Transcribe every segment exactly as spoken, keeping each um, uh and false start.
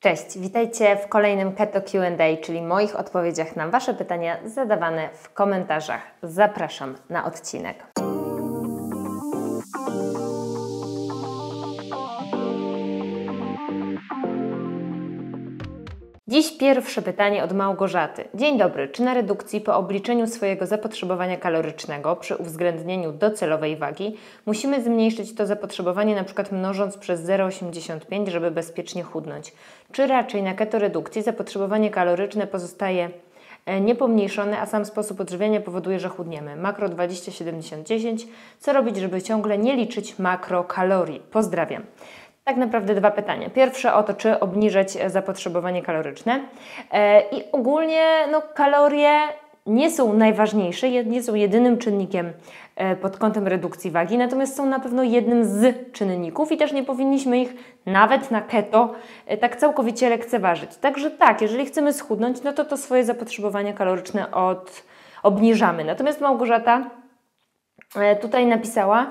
Cześć, witajcie w kolejnym Keto Q and A, czyli moich odpowiedziach na Wasze pytania zadawane w komentarzach. Zapraszam na odcinek. Dziś pierwsze pytanie od Małgorzaty. Dzień dobry, czy na redukcji po obliczeniu swojego zapotrzebowania kalorycznego przy uwzględnieniu docelowej wagi musimy zmniejszyć to zapotrzebowanie na przykład mnożąc przez zero przecinek osiemdziesiąt pięć, żeby bezpiecznie chudnąć? Czy raczej na ketoredukcji zapotrzebowanie kaloryczne pozostaje niepomniejszone, a sam sposób odżywiania powoduje, że chudniemy? Makro dwadzieścia siedemdziesiąt dziesięć. Co robić, żeby ciągle nie liczyć makrokalorii? Pozdrawiam. Tak naprawdę dwa pytania. Pierwsze o to, czy obniżać zapotrzebowanie kaloryczne. I ogólnie no, kalorie nie są najważniejsze, nie są jedynym czynnikiem pod kątem redukcji wagi, natomiast są na pewno jednym z czynników i też nie powinniśmy ich nawet na keto tak całkowicie lekceważyć. Także tak, jeżeli chcemy schudnąć, no to to swoje zapotrzebowanie kaloryczne od, obniżamy. Natomiast Małgorzata tutaj napisała,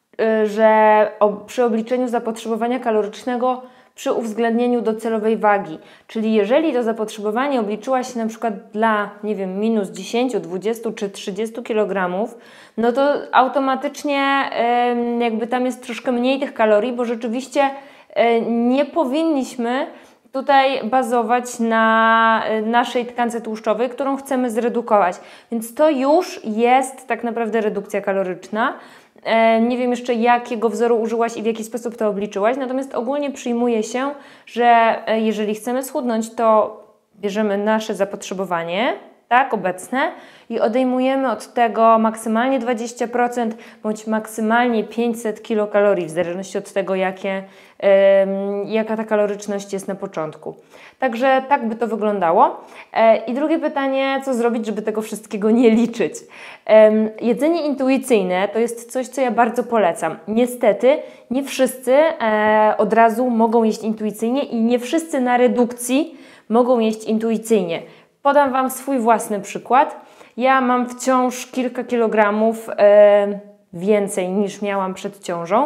że przy obliczeniu zapotrzebowania kalorycznego przy uwzględnieniu docelowej wagi, czyli jeżeli to zapotrzebowanie obliczyłaś na przykład dla, nie wiem, minus dziesięć, dwadzieścia czy trzydzieści kilogramów, no to automatycznie jakby tam jest troszkę mniej tych kalorii, bo rzeczywiście nie powinniśmy tutaj bazować na naszej tkance tłuszczowej, którą chcemy zredukować. Więc to już jest tak naprawdę redukcja kaloryczna. Nie wiem jeszcze, jakiego wzoru użyłaś i w jaki sposób to obliczyłaś, natomiast ogólnie przyjmuje się, że jeżeli chcemy schudnąć, to bierzemy nasze zapotrzebowanie, tak, obecne, i odejmujemy od tego maksymalnie dwadzieścia procent bądź maksymalnie pięćset kilokalorii, w zależności od tego, jakie, yy, jaka ta kaloryczność jest na początku. Także tak by to wyglądało. Yy, I drugie pytanie, co zrobić, żeby tego wszystkiego nie liczyć? Yy, jedzenie intuicyjne to jest coś, co ja bardzo polecam. Niestety nie wszyscy yy, od razu mogą jeść intuicyjnie i nie wszyscy na redukcji mogą jeść intuicyjnie. Podam Wam swój własny przykład. Ja mam wciąż kilka kilogramów e, więcej niż miałam przed ciążą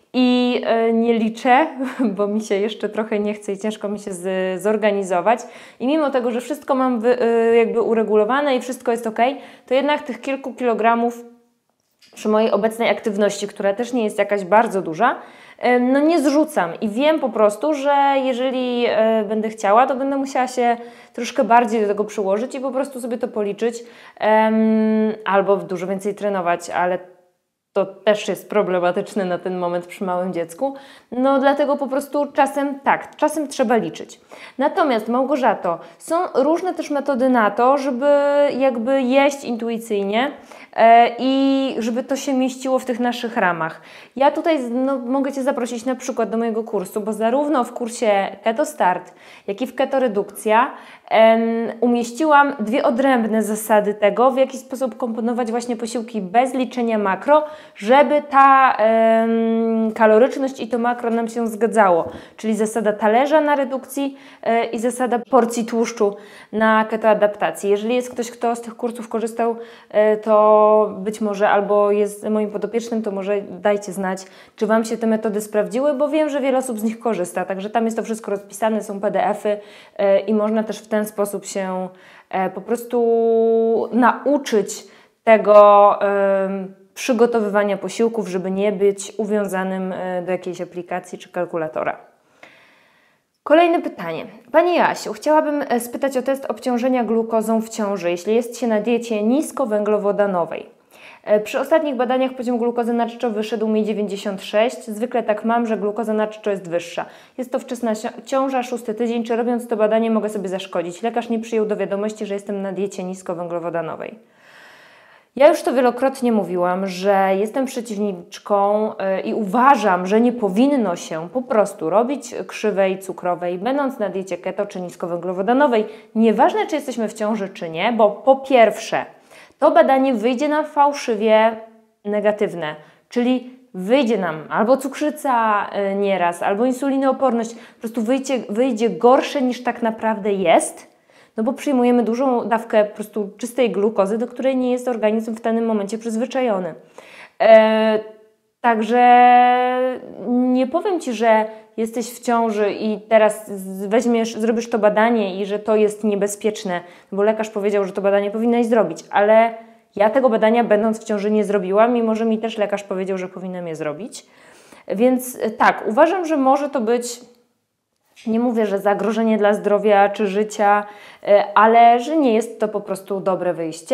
i e, nie liczę, bo mi się jeszcze trochę nie chce i ciężko mi się z, zorganizować. I mimo tego, że wszystko mam wy, e, jakby uregulowane i wszystko jest ok, to jednak tych kilku kilogramów przy mojej obecnej aktywności, która też nie jest jakaś bardzo duża, no nie zrzucam i wiem po prostu, że jeżeli e, będę chciała, to będę musiała się troszkę bardziej do tego przyłożyć i po prostu sobie to policzyć um, albo dużo więcej trenować, ale to też jest problematyczne na ten moment przy małym dziecku. No dlatego po prostu czasem tak, czasem trzeba liczyć. Natomiast Małgorzato, są różne też metody na to, żeby jakby jeść intuicyjnie e, i żeby to się mieściło w tych naszych ramach. Ja tutaj no, mogę Cię zaprosić na przykład do mojego kursu, bo zarówno w kursie Keto Start, jak i w Keto Redukcja em, umieściłam dwie odrębne zasady tego, w jaki sposób komponować właśnie posiłki bez liczenia makro, żeby ta em, kaloryczność i to makro nam się zgadzało. Czyli zasada talerza na redukcji e, i zasada porcji tłuszczu na ketoadaptacji. Jeżeli jest ktoś, kto z tych kursów korzystał, e, to być może albo jest moim podopiecznym, to może dajcie znać, czy Wam się te metody sprawdziły, bo wiem, że wiele osób z nich korzysta. Także tam jest to wszystko rozpisane, są P D F-y e, i można też w ten sposób się e, po prostu nauczyć tego e, przygotowywania posiłków, żeby nie być uwiązanym do jakiejś aplikacji czy kalkulatora. Kolejne pytanie. Pani Jasiu, chciałabym spytać o test obciążenia glukozą w ciąży, jeśli jest się na diecie niskowęglowodanowej. Przy ostatnich badaniach poziom glukozy na czczo wyszedł mi dziewięćdziesiąt sześć. Zwykle tak mam, że glukoza na czczo jest wyższa. Jest to wczesna ciąża, szósty tydzień. Czy robiąc to badanie mogę sobie zaszkodzić? Lekarz nie przyjął do wiadomości, że jestem na diecie niskowęglowodanowej. Ja już to wielokrotnie mówiłam, że jestem przeciwniczką yy, i uważam, że nie powinno się po prostu robić krzywej cukrowej, będąc na diecie keto czy niskowęglowodanowej. Nieważne, czy jesteśmy w ciąży, czy nie, bo po pierwsze, to badanie wyjdzie nam fałszywie negatywne, czyli wyjdzie nam albo cukrzyca yy, nieraz, albo insulinooporność, po prostu wyjdzie, wyjdzie gorsze niż tak naprawdę jest. No bo przyjmujemy dużą dawkę po prostu czystej glukozy, do której nie jest organizm w danym momencie przyzwyczajony. E, Także nie powiem Ci, że jesteś w ciąży i teraz weźmiesz, zrobisz to badanie i że to jest niebezpieczne, bo lekarz powiedział, że to badanie powinnaś zrobić, ale ja tego badania będąc w ciąży nie zrobiłam, mimo że mi też lekarz powiedział, że powinnam je zrobić. Więc tak, uważam, że może to być, nie mówię, że zagrożenie dla zdrowia czy życia, ale że nie jest to po prostu dobre wyjście.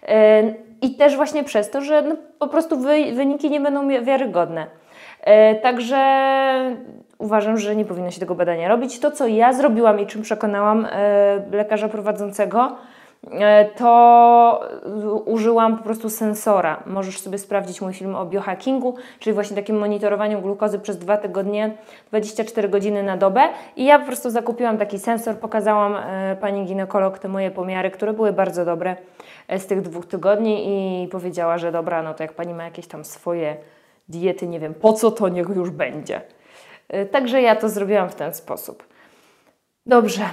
I też właśnie przez to, że no, po prostu wy, wyniki nie będą wiarygodne. Także uważam, że nie powinno się tego badania robić. To, co ja zrobiłam i czym przekonałam lekarza prowadzącego, to użyłam po prostu sensora. Możesz sobie sprawdzić mój film o biohackingu, czyli właśnie takim monitorowaniu glukozy przez dwa tygodnie, dwadzieścia cztery godziny na dobę. I ja po prostu zakupiłam taki sensor, pokazałam pani ginekolog te moje pomiary, które były bardzo dobre z tych dwóch tygodni i powiedziała, że dobra, no to jak pani ma jakieś tam swoje diety, nie wiem po co, to niech już będzie. Także ja to zrobiłam w ten sposób. Dobrze,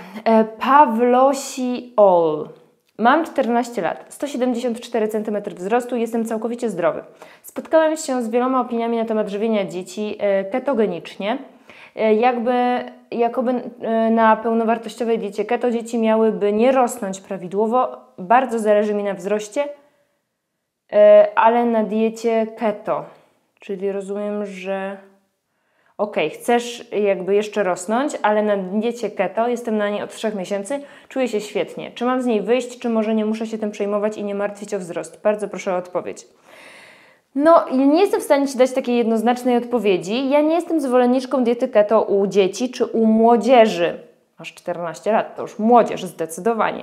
Pawlosi Ol. Mam czternaście lat, sto siedemdziesiąt cztery centymetry wzrostu i jestem całkowicie zdrowy. Spotkałem się z wieloma opiniami na temat żywienia dzieci ketogenicznie. Jakby, jakoby na pełnowartościowej diecie keto dzieci miałyby nie rosnąć prawidłowo. Bardzo zależy mi na wzroście, ale na diecie keto. Czyli rozumiem, że ok, chcesz jakby jeszcze rosnąć, ale na diecie keto, jestem na niej od trzech miesięcy, czuję się świetnie. Czy mam z niej wyjść, czy może nie muszę się tym przejmować i nie martwić o wzrost? Bardzo proszę o odpowiedź. No, nie jestem w stanie Ci dać takiej jednoznacznej odpowiedzi. Ja nie jestem zwolenniczką diety keto u dzieci czy u młodzieży. Masz czternaście lat, to już młodzież zdecydowanie.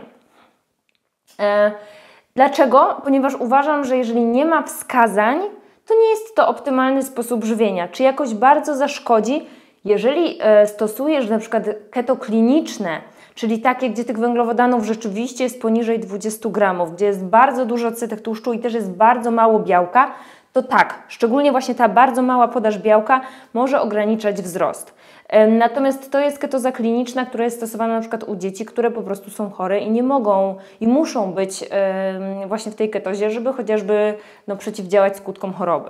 E, dlaczego? Ponieważ uważam, że jeżeli nie ma wskazań, to nie jest to optymalny sposób żywienia. Czy jakoś bardzo zaszkodzi, jeżeli e, stosujesz na przykład keto kliniczne, czyli takie, gdzie tych węglowodanów rzeczywiście jest poniżej dwudziestu gramów, gdzie jest bardzo dużo odsetek tłuszczu i też jest bardzo mało białka, to tak, szczególnie właśnie ta bardzo mała podaż białka może ograniczać wzrost. Natomiast to jest ketoza kliniczna, która jest stosowana na przykład u dzieci, które po prostu są chore i nie mogą i muszą być właśnie w tej ketozie, żeby chociażby no, przeciwdziałać skutkom choroby.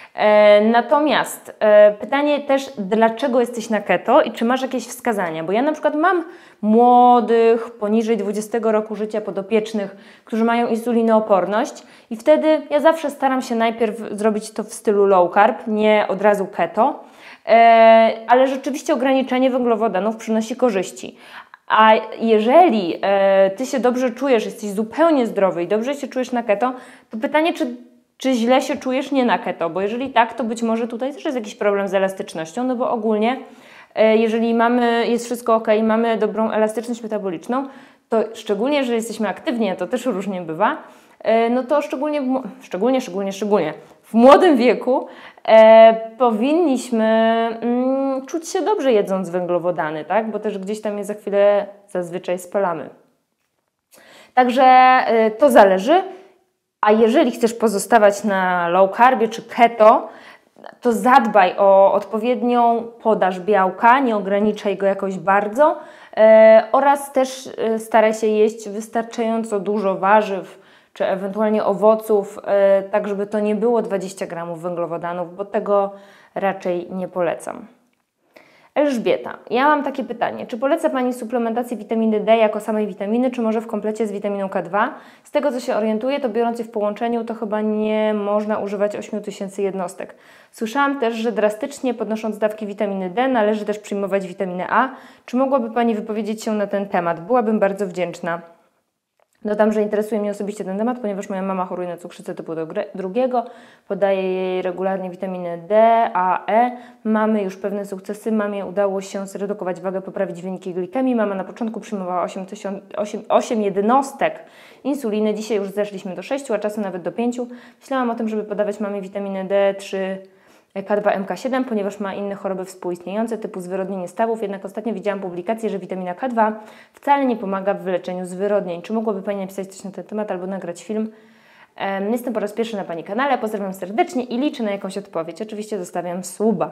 Natomiast pytanie też, dlaczego jesteś na keto i czy masz jakieś wskazania? Bo ja na przykład mam młodych, poniżej dwudziestego roku życia podopiecznych, którzy mają insulinooporność i wtedy ja zawsze staram się najpierw zrobić to w stylu low carb, nie od razu keto, ale rzeczywiście ograniczenie węglowodanów przynosi korzyści. A jeżeli Ty się dobrze czujesz, jesteś zupełnie zdrowy i dobrze się czujesz na keto, to pytanie, czy Czy źle się czujesz nie na keto? Bo jeżeli tak, to być może tutaj też jest jakiś problem z elastycznością, no bo ogólnie jeżeli mamy, jest wszystko ok, mamy dobrą elastyczność metaboliczną, to szczególnie, jeżeli jesteśmy aktywni, a to też różnie bywa, no to szczególnie, szczególnie, szczególnie, szczególnie w młodym wieku e, powinniśmy mm, czuć się dobrze jedząc węglowodany, tak? Bo też gdzieś tam je za chwilę zazwyczaj spalamy. Także e, to zależy. A jeżeli chcesz pozostawać na low carbie czy keto, to zadbaj o odpowiednią podaż białka, nie ograniczaj go jakoś bardzo e, oraz też e, staraj się jeść wystarczająco dużo warzyw czy ewentualnie owoców, e, tak żeby to nie było dwadzieścia gramów węglowodanów, bo tego raczej nie polecam. Elżbieta, ja mam takie pytanie. Czy poleca Pani suplementację witaminy D jako samej witaminy, czy może w komplecie z witaminą K dwa? Z tego, co się orientuję, to biorąc je w połączeniu, to chyba nie można używać ośmiu tysięcy jednostek. Słyszałam też, że drastycznie podnosząc dawki witaminy D, należy też przyjmować witaminę A. Czy mogłaby Pani wypowiedzieć się na ten temat? Byłabym bardzo wdzięczna. Dodam, że interesuje mnie osobiście ten temat, ponieważ moja mama choruje na cukrzycę typu drugiego, podaję jej regularnie witaminę D, A, E. Mamy już pewne sukcesy, mamie udało się zredukować wagę, poprawić wyniki glikemii. Mama na początku przyjmowała osiem jednostek insuliny, dzisiaj już zeszliśmy do sześciu, a czasem nawet do pięciu. Myślałam o tym, żeby podawać mamie witaminę D trzy, K dwa, M K siedem, ponieważ ma inne choroby współistniejące typu zwyrodnienie stawów, jednak ostatnio widziałam publikację, że witamina K dwa wcale nie pomaga w wyleczeniu zwyrodnień. Czy mogłaby Pani napisać coś na ten temat albo nagrać film? Um, jestem po raz pierwszy na Pani kanale, pozdrawiam serdecznie i liczę na jakąś odpowiedź. Oczywiście zostawiam suba.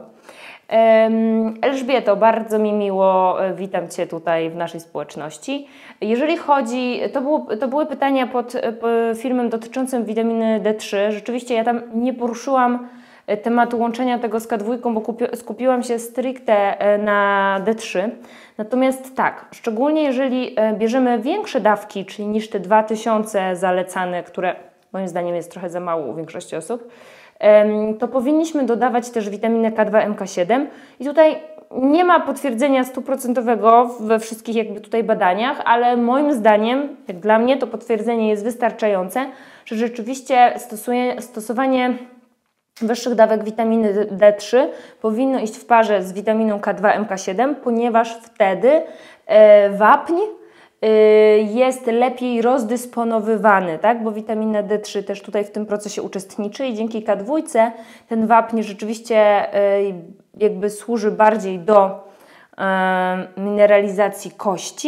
Um, Elżbieto, bardzo mi miło, witam Cię tutaj w naszej społeczności. Jeżeli chodzi, to, było, to były pytania pod, pod filmem dotyczącym witaminy D trzy. Rzeczywiście ja tam nie poruszyłam tematu łączenia tego z K dwa, bo kupi skupiłam się stricte na D trzy. Natomiast tak, szczególnie jeżeli bierzemy większe dawki, czyli niż te dwa tysiące zalecane, które moim zdaniem jest trochę za mało u większości osób, to powinniśmy dodawać też witaminę K dwa, M K siedem i tutaj nie ma potwierdzenia stuprocentowego we wszystkich jakby tutaj badaniach, ale moim zdaniem, jak dla mnie, to potwierdzenie jest wystarczające, że rzeczywiście stosuje, stosowanie wyższych dawek witaminy D trzy powinno iść w parze z witaminą K dwa, M K siedem, ponieważ wtedy e, wapń jest lepiej rozdysponowywany, tak? Bo witamina D trzy też tutaj w tym procesie uczestniczy i dzięki K dwa ten wapń rzeczywiście jakby służy bardziej do mineralizacji kości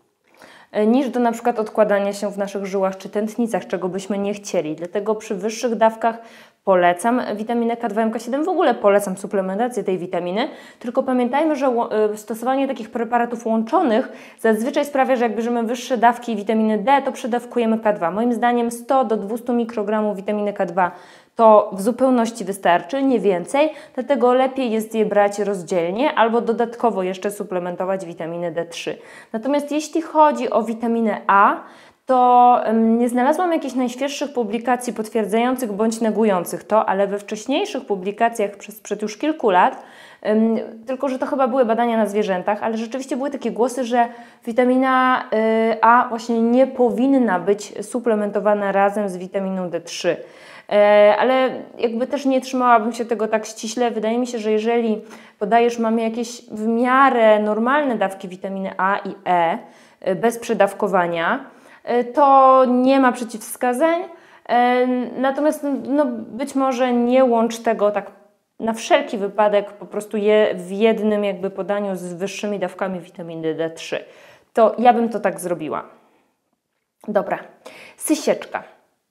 niż do na przykład odkładania się w naszych żyłach czy tętnicach, czego byśmy nie chcieli. Dlatego przy wyższych dawkach polecam witaminę K dwa, M K siedem, w ogóle polecam suplementację tej witaminy, tylko pamiętajmy, że stosowanie takich preparatów łączonych zazwyczaj sprawia, że jak bierzemy wyższe dawki witaminy D, to przedawkujemy K dwa. Moim zdaniem sto do dwustu mikrogramów witaminy K dwa to w zupełności wystarczy, nie więcej, dlatego lepiej jest je brać rozdzielnie albo dodatkowo jeszcze suplementować witaminę D trzy. Natomiast jeśli chodzi o witaminę A, to nie znalazłam jakichś najświeższych publikacji potwierdzających bądź negujących to, ale we wcześniejszych publikacjach przez, przed już kilku lat, ym, tylko że to chyba były badania na zwierzętach, ale rzeczywiście były takie głosy, że witamina y, A właśnie nie powinna być suplementowana razem z witaminą D trzy. Ale jakby też nie trzymałabym się tego tak ściśle. Wydaje mi się, że jeżeli podajesz mamie jakieś w miarę normalne dawki witaminy A i E bez przedawkowania, to nie ma przeciwwskazań. Natomiast no, być może nie łącz tego tak na wszelki wypadek, po prostu je w jednym jakby podaniu z wyższymi dawkami witaminy D trzy. To ja bym to tak zrobiła. Dobra, sysieczka.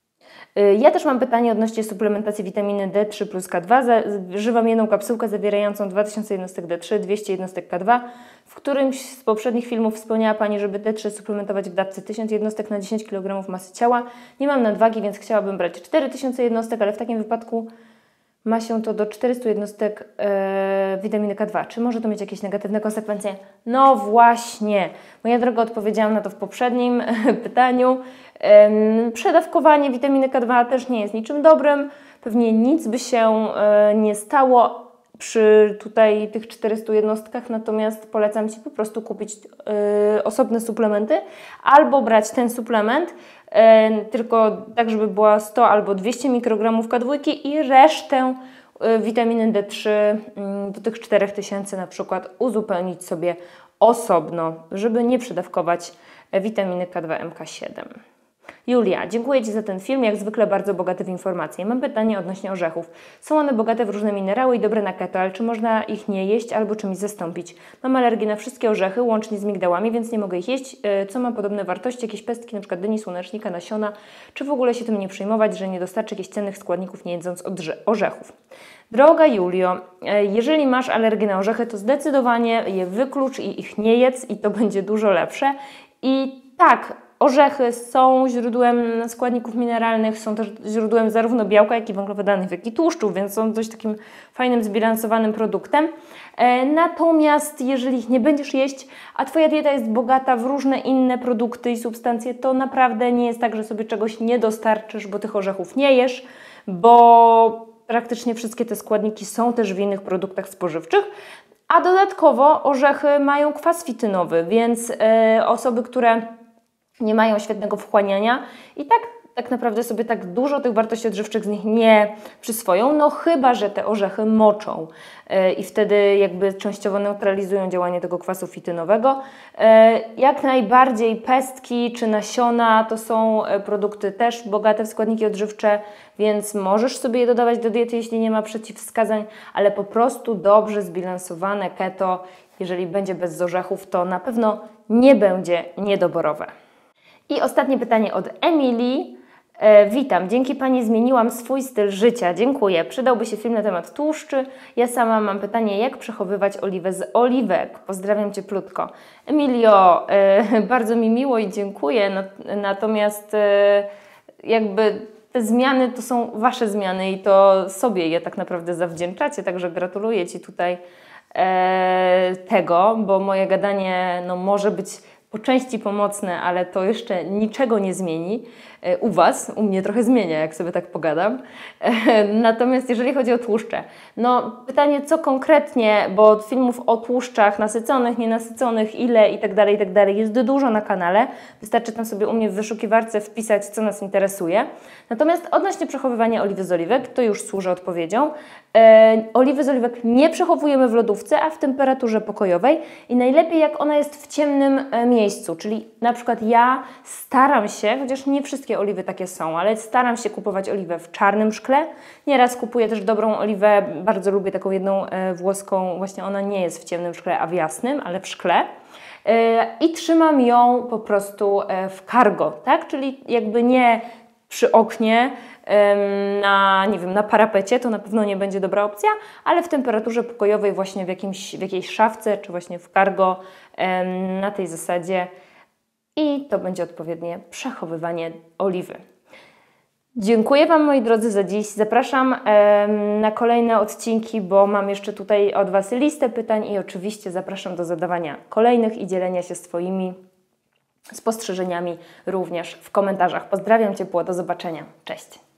Ja też mam pytanie odnośnie suplementacji witaminy D trzy plus K dwa. Zażywam jedną kapsułkę zawierającą dwa tysiące jednostek D trzy, dwieście jednostek K dwa. W którymś z poprzednich filmów wspomniała Pani, żeby D trzy suplementować w dawce tysiąc jednostek na dziesięć kilogramów masy ciała. Nie mam nadwagi, więc chciałabym brać cztery tysiące jednostek, ale w takim wypadku ma się to do czterystu jednostek e, witaminy K dwa. Czy może to mieć jakieś negatywne konsekwencje? No właśnie. Moja droga, odpowiedziałam na to w poprzednim pytaniu. E, przedawkowanie witaminy K dwa też nie jest niczym dobrym. Pewnie nic by się e, nie stało przy tutaj tych czterystu jednostkach, natomiast polecam Ci po prostu kupić e, osobne suplementy albo brać ten suplement, tylko tak, żeby była sto albo dwieście mikrogramów K dwa i resztę witaminy D trzy do tych czterech tysięcy na przykład uzupełnić sobie osobno, żeby nie przedawkować witaminy K dwa, M K siedem. Julia, dziękuję Ci za ten film, jak zwykle bardzo bogaty w informacje. Mam pytanie odnośnie orzechów. Są one bogate w różne minerały i dobre na keto, ale czy można ich nie jeść albo czymś zastąpić? Mam alergię na wszystkie orzechy, łącznie z migdałami, więc nie mogę ich jeść. Co ma podobne wartości? Jakieś pestki, np. dyni, słonecznika, nasiona? Czy w ogóle się tym nie przejmować, że nie dostarczy jakichś cennych składników nie jedząc orzechów? Droga Julio, jeżeli masz alergię na orzechy, to zdecydowanie je wyklucz i ich nie jedz i to będzie dużo lepsze. I tak, orzechy są źródłem składników mineralnych, są też źródłem zarówno białka, jak i węglowodanów, jak i tłuszczów, więc są dość takim fajnym, zbilansowanym produktem. E, natomiast jeżeli ich nie będziesz jeść, a Twoja dieta jest bogata w różne inne produkty i substancje, to naprawdę nie jest tak, że sobie czegoś nie dostarczysz, bo tych orzechów nie jesz, bo praktycznie wszystkie te składniki są też w innych produktach spożywczych. A dodatkowo orzechy mają kwas fitynowy, więc e, osoby, które nie mają świetnego wchłaniania i tak, tak naprawdę sobie tak dużo tych wartości odżywczych z nich nie przyswoją, no chyba że te orzechy moczą yy, i wtedy jakby częściowo neutralizują działanie tego kwasu fitynowego. Yy, jak najbardziej pestki czy nasiona to są produkty też bogate w składniki odżywcze, więc możesz sobie je dodawać do diety, jeśli nie ma przeciwwskazań, ale po prostu dobrze zbilansowane keto, jeżeli będzie bez orzechów, to na pewno nie będzie niedoborowe. I ostatnie pytanie od Emilii. E, witam, dzięki Pani zmieniłam swój styl życia. Dziękuję. Przydałby się film na temat tłuszczy. Ja sama mam pytanie, jak przechowywać oliwę z oliwek. Pozdrawiam cieplutko. Emilio, e, bardzo mi miło i dziękuję. Natomiast e, jakby te zmiany to są Wasze zmiany i to sobie je tak naprawdę zawdzięczacie, także gratuluję Ci tutaj e, tego, bo moje gadanie no, może być po części pomocne, ale to jeszcze niczego nie zmieni. U Was, u mnie trochę zmienia, jak sobie tak pogadam. Natomiast jeżeli chodzi o tłuszcze, no pytanie co konkretnie, bo filmów o tłuszczach nasyconych, nienasyconych, ile i tak dalej, i tak dalej jest dużo na kanale. Wystarczy tam sobie u mnie w wyszukiwarce wpisać, co nas interesuje. Natomiast odnośnie przechowywania oliwy z oliwek, to już służy odpowiedzią. E, oliwy z oliwek nie przechowujemy w lodówce, a w temperaturze pokojowej i najlepiej jak ona jest w ciemnym e, miejscu, czyli na przykład ja staram się, chociaż nie wszystkie oliwy takie są, ale staram się kupować oliwę w czarnym szkle. Nieraz kupuję też dobrą oliwę, bardzo lubię taką jedną e, włoską, właśnie ona nie jest w ciemnym szkle, a w jasnym, ale w szkle. E, I trzymam ją po prostu e, w cargo, tak? Czyli jakby nie przy oknie, na, nie wiem, na parapecie, to na pewno nie będzie dobra opcja, ale w temperaturze pokojowej właśnie w, jakimś, w jakiejś szafce, czy właśnie w cargo na tej zasadzie i to będzie odpowiednie przechowywanie oliwy. Dziękuję Wam, moi drodzy, za dziś. Zapraszam na kolejne odcinki, bo mam jeszcze tutaj od Was listę pytań i oczywiście zapraszam do zadawania kolejnych i dzielenia się swoimi spostrzeżeniami również w komentarzach. Pozdrawiam ciepło, do zobaczenia. Cześć!